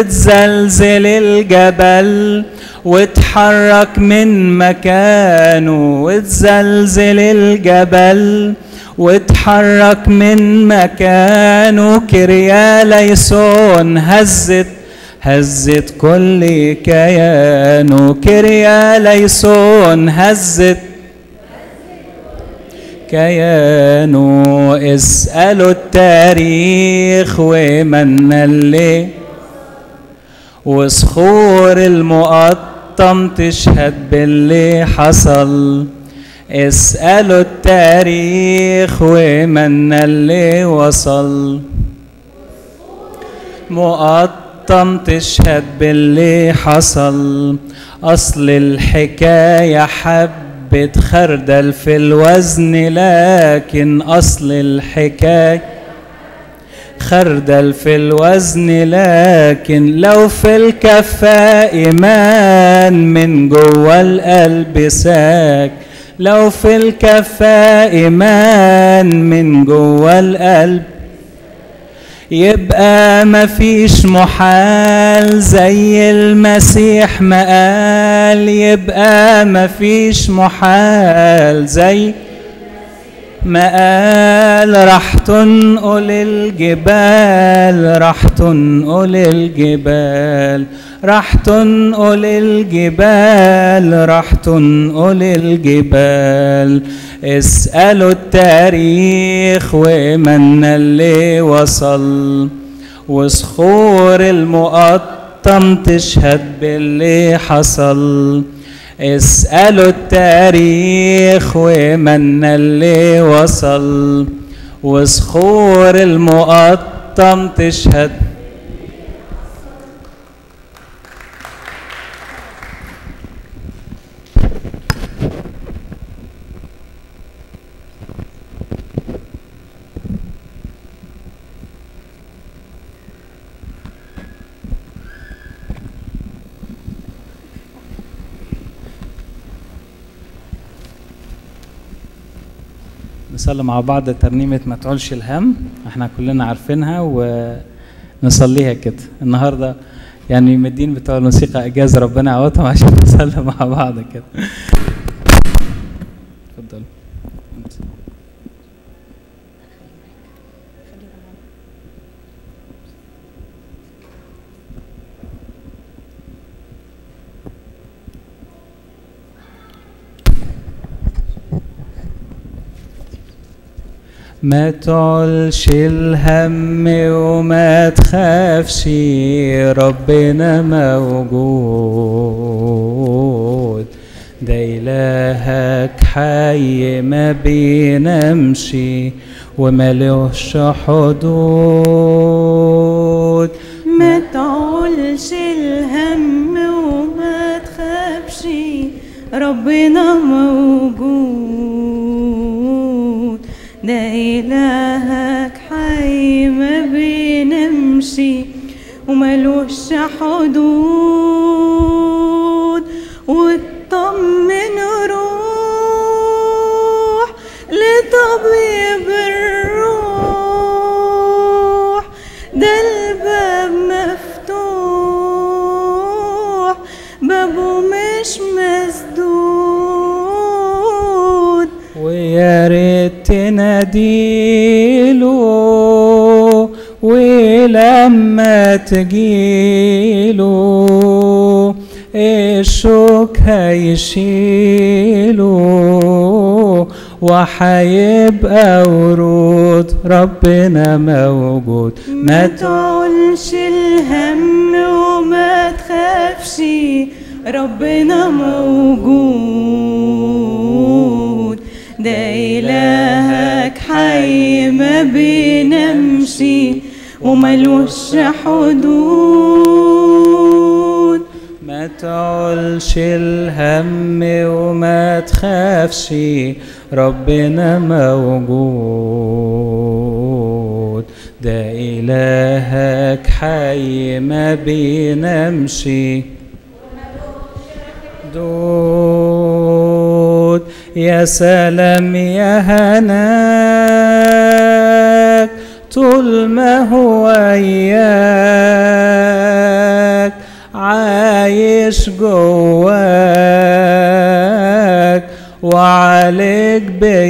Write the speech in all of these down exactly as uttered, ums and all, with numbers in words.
وتزلزل الجبل وتحرك من مكانه، وتزلزل الجبل وتحرك من مكانه. كرياليسون هزت هزت كل كيانه، كرياليسون هزت كيانه. اسألوا التاريخ ومن اللي وصخور المقطم تشهد باللي حصل. اسألوا التاريخ ومن اللي وصل. مقطم تشهد باللي حصل. أصل الحكاية حبة خردل في الوزن، لكن أصل الحكاية خردل في الوزن، لكن لو في الكفة إيمان من جوه القلب ساك. لو في الكفة إيمان من جوه القلب يبقى مفيش محال زي المسيح ما قال. يبقى مفيش محال زي ما قال. راح تنقل الجبال، راح تنقل الجبال، راح تنقل الجبال، راح تنقل الجبال. اسألوا التاريخ ومن اللي وصل. وصخور المقطم تشهد باللي حصل. اسألوا التاريخ ومن اللي وصل. وصخور المقطم تشهد. نصلي مع بعض ترنيمة ما تعولش الهم، احنا كلنا عارفينها ونصليها كده النهارده. يعني المدين بتوع الموسيقى اجازة ربنا يعوضهم عشان نصلي مع بعض كده. اتفضل. ما تعولش الهم وما تخافش، ربنا موجود. ده إلهك حي ما بينامش وملوش حدود. ما تعولش الهم وما تخافش، ربنا موجود. ده إلهك حي ما بينامش وملوش حدود. واطمن روح لطبيب الروح، ده الباب مفتوح بابه مش مسدود. ويا ريت تناديله ولما تجيله الشوك هيشيله وحيبقى ورود. ربنا موجود. ما تعولش الهم وما تخافش، ربنا موجود. ده إلهك حي ما بينامش وملوش حدود. ما تعولش الهم وما تخافش، ربنا موجود. ده إلهك حي ما بينامش دود. يا سلام يا هناك طول ما هو إياك، إلهك عايش جواك وعليك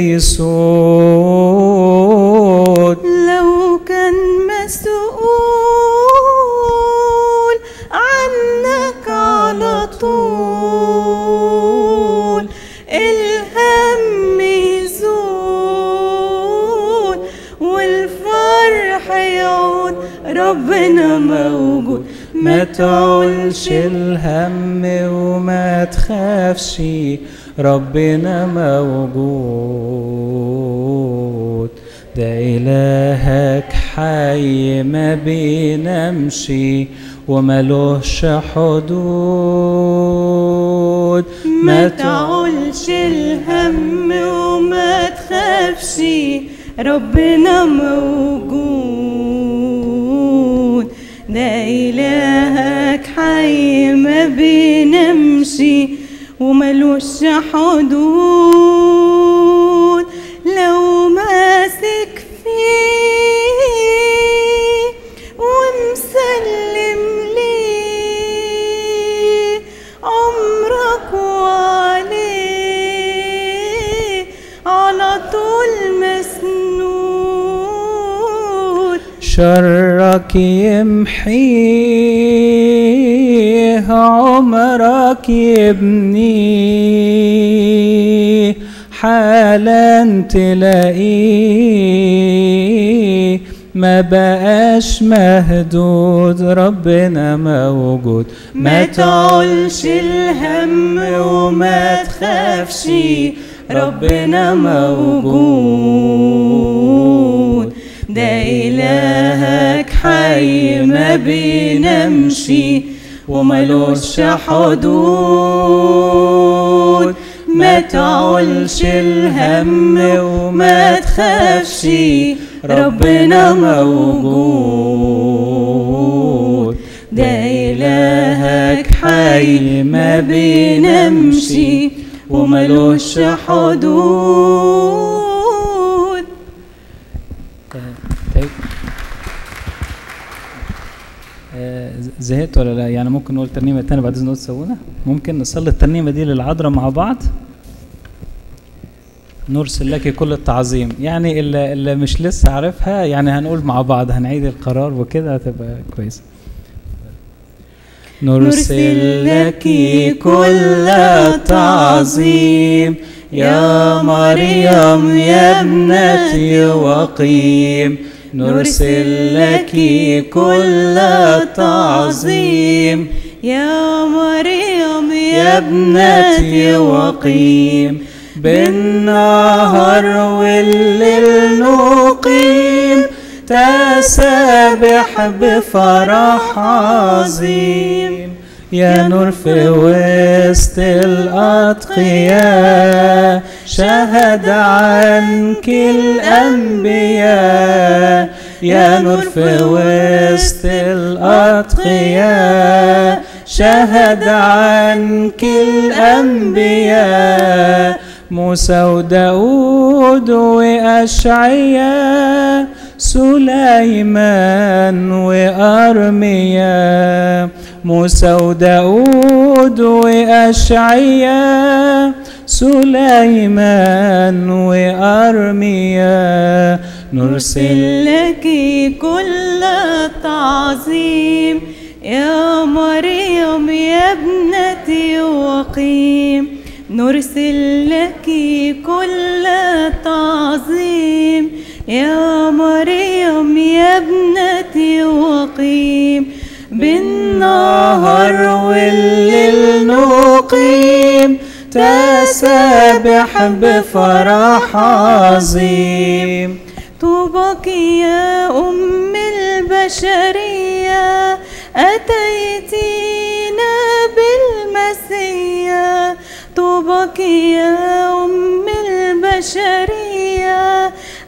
بيسود. لو كان مسؤول عنك على طول الهم يزول والفرح يعود، ربنا موجود. ما تعولش الهم وما تخافش، ربنا موجود. ده إلهك حي ما بينامش وملوش حدود. ما تعولش الهم وما تخافش، ربنا موجود. ده إلهك حي ما بينامش وملوش حدود. لو ماسك فيه ومسلم ليه عمرك وعليه على طول مسنود. شرك يمحيه عمرك يبنيه، حالا تلاقيه ما بقاش مهدود، ربنا موجود. ما تعولش الهم وما تخافش، ربنا موجود. ده إلهك حي ما بينامش وملوش حدود. ما تعولش الهم وما تخافش، ربنا موجود. ده إلهك حي ما بينامش وملوش حدود. زهقت ولا لا؟ يعني ممكن نقول ترنيمة تانية بعد إذن تسوونا؟ ممكن نصلي الترنيمة دي للعذراء مع بعض. نرسل لك كل التعظيم. يعني اللي, اللي مش لسه عارفها يعني هنقول مع بعض، هنعيد القرار وكده هتبقى كويسة. نرسل لك كل التعظيم يا مريم يا ابنة يوقيم. نرسل لك كل التعظيم يا مريم يا ابنة يوقيم. بالنهار والليل نقيم تسابح بفرح عظيم. يا نور في وسط الأتقياء شهد عنك الأنبياء. يا نور في وسط الأتقياء شهد عنك الأنبياء. موسى وداود وأشعياء سليمان وأرميا. موسى وداود وأشعياء سليمان وأرميا. نرسل لك كل التعظيم يا مريم يا ابنة يوقيم. نرسل لك كل التعظيم يا مريم يا ابنة يوقيم. بالنهار والليل نقيم تسابح بفرح عظيم. طوبك يا أم البشرية أتيتينا بالمسيا. طوبك يا أم البشرية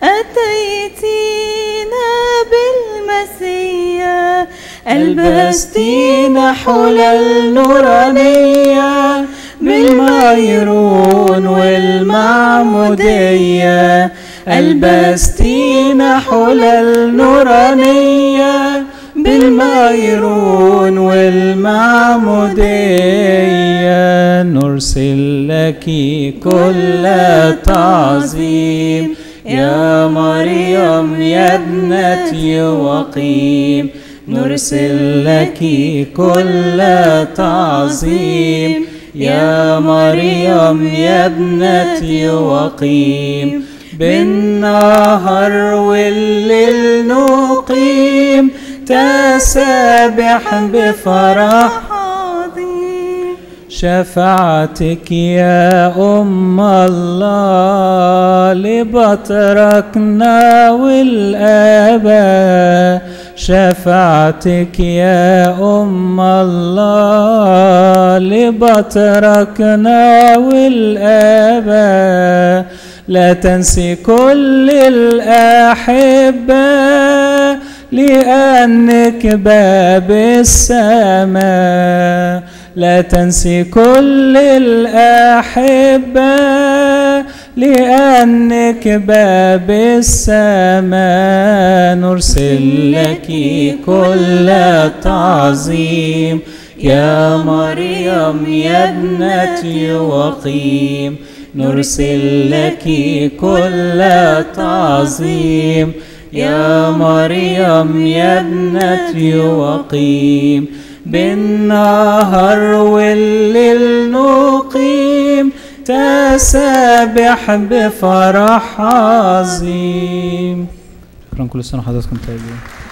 أتيتينا بالمسيا. ألبستينا حلل نورانية بالميرون والمعمودية. ألبستينا حلل نورانية بالميرون والمعمودية. المعمودية نرسل لك كل تعظيم يا مريم يا ابنة يوقيم نرسل لك كل تعظيم يا مريم يا ابنة يوقيم بالنهار والليل نقيم تسابح بفرح عظيم شفاعتك يا أم الله لبطركنا والآباء شفاعتك يا أم الله لبطركنا والآباء لا تنسي كل الأحبة لأنك باب السماء لا تنسي كل الأحبة لأنك باب السماء نرسل لك كل تعظيم يا مريم يا ابنة يوقيم نرسل لك كل تعظيم يا مريم يا ابنة يوقيم بالنهار والليل نقيم تسابح بفرح عظيم. شكرا، كل سنة وحضراتكم طيبين.